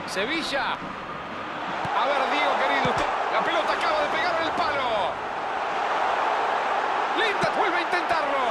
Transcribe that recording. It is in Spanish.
Sevilla. A ver, Diego, querido. La pelota acaba de pegar en el palo. Linda vuelve a intentarlo.